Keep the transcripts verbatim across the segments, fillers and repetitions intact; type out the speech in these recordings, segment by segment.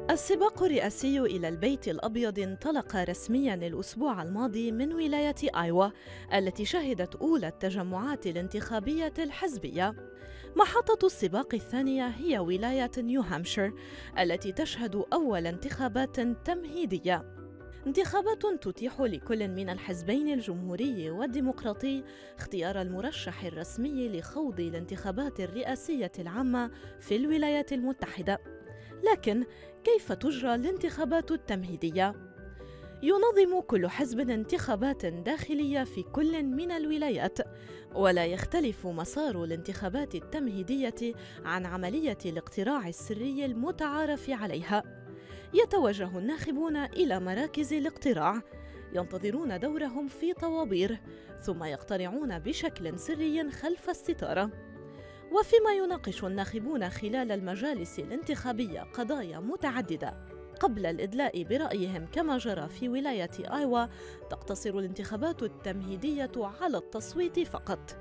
السباق الرئاسي إلى البيت الأبيض انطلق رسمياً الأسبوع الماضي من ولاية آيوا التي شهدت أولى التجمعات الانتخابية الحزبية. محطة السباق الثانية هي ولاية نيو هامشير التي تشهد أول انتخابات تمهيدية. انتخابات تتيح لكل من الحزبين الجمهوري والديمقراطي اختيار المرشح الرسمي لخوض الانتخابات الرئاسية العامة في الولايات المتحدة. لكن كيف تجرى الانتخابات التمهيدية؟ ينظم كل حزب انتخابات داخلية في كل من الولايات، ولا يختلف مسار الانتخابات التمهيدية عن عملية الاقتراع السري المتعارف عليها. يتوجه الناخبون إلى مراكز الاقتراع، ينتظرون دورهم في طوابير، ثم يقترعون بشكل سري خلف الستارة. وفيما يناقش الناخبون خلال المجالس الانتخابية قضايا متعددة قبل الإدلاء برأيهم كما جرى في ولاية آيوا، تقتصر الانتخابات التمهيدية على التصويت فقط.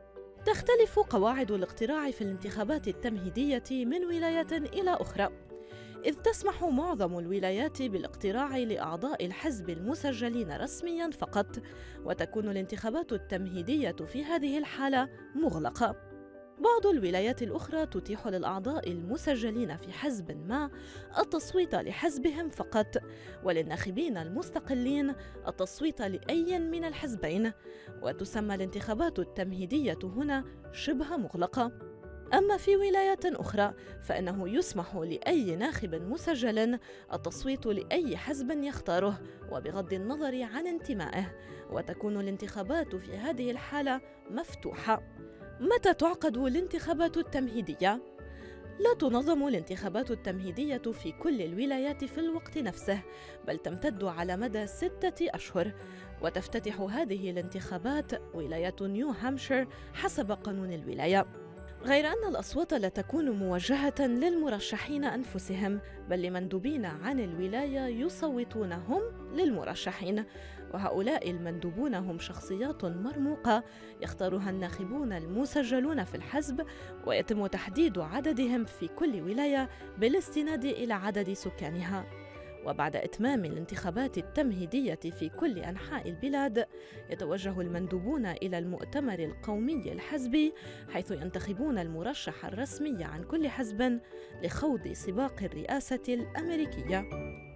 تختلف قواعد الاقتراع في الانتخابات التمهيدية من ولاية إلى أخرى، إذ تسمح معظم الولايات بالاقتراع لأعضاء الحزب المسجلين رسمياً فقط، وتكون الانتخابات التمهيدية في هذه الحالة مغلقة. بعض الولايات الأخرى تتيح للأعضاء المسجلين في حزب ما التصويت لحزبهم فقط، وللناخبين المستقلين التصويت لأي من الحزبين، وتسمى الانتخابات التمهيدية هنا شبه مغلقة. أما في ولايات أخرى فإنه يسمح لأي ناخب مسجل التصويت لأي حزب يختاره وبغض النظر عن انتمائه، وتكون الانتخابات في هذه الحالة مفتوحة. متى تعقد الانتخابات التمهيدية؟ لا تنظم الانتخابات التمهيدية في كل الولايات في الوقت نفسه، بل تمتد على مدى ستة أشهر، وتفتتح هذه الانتخابات ولاية نيو هامشير حسب قانون الولاية. غير أن الأصوات لا تكون موجهة للمرشحين أنفسهم، بل لمندوبين عن الولاية يصوتون هم للمرشحين، وهؤلاء المندوبون هم شخصيات مرموقة يختارها الناخبون المسجلون في الحزب، ويتم تحديد عددهم في كل ولاية بالاستناد إلى عدد سكانها. وبعد إتمام الانتخابات التمهيدية في كل أنحاء البلاد، يتوجه المندوبون إلى المؤتمر القومي الحزبي، حيث ينتخبون المرشح الرسمي عن كل حزب لخوض سباق الرئاسة الأمريكية.